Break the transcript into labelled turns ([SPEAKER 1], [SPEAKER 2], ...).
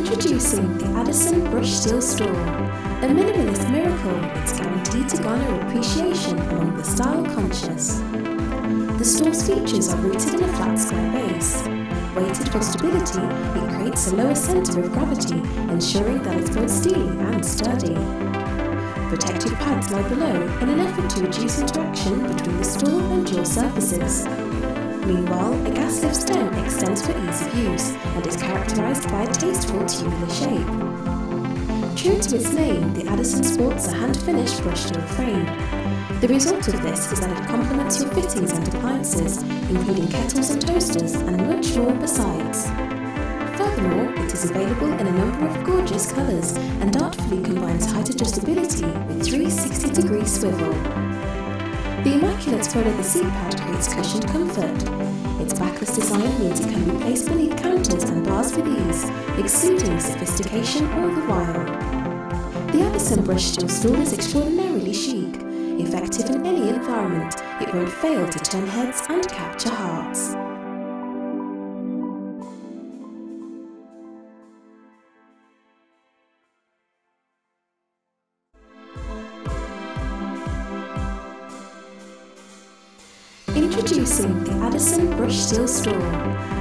[SPEAKER 1] Introducing the Addison Brush Steel Store, a minimalist miracle that's guaranteed to garner appreciation among the style conscious. The store's features are rooted in a flat square base. Weighted for stability, it creates a lower centre of gravity, ensuring that it's both steely and sturdy. Protective pads lie below in an effort to reduce interaction between the store and your surfaces. Meanwhile, a gas lift stem extends for ease of use and is characterised by a tasteful tubular shape. True to its name, the Addison sports a hand-finished brushed steel frame. The result of this is that it complements your fittings and appliances, including kettles and toasters and much more besides. Furthermore, it is available in a number of gorgeous colours and artfully combines height adjustability with 360-degree swivel. The immaculate fold of the seat pad creates cushioned comfort. Its backless design means it can be placed beneath counters and bars with ease, exuding sophistication all the while. The Addison Brush Steel Stool is extraordinarily chic. Effective in any environment, it won't fail to turn heads and capture hearts. Introducing the Addison Brush Steel Store,